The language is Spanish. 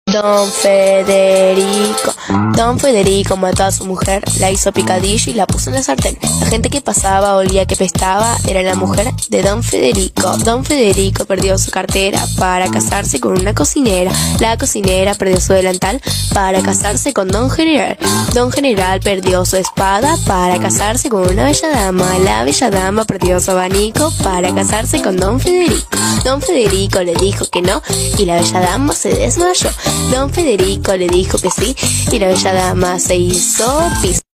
Don Federico mató a su mujer, la hizo picadillo y la puso en la sartén. La gente que pasaba olía que pestaba, era la mujer de Don Federico. Don Federico perdió su cartera para casarse con una cocinera. La cocinera perdió su delantal para casarse con Don General. Don General perdió su espada para casarse con una bella dama. La bella dama perdió su abanico para casarse con Don Federico. Don Federico le dijo que no y la bella dama se desmayó. Don Federico le dijo que sí y la bella dama se hizo pis.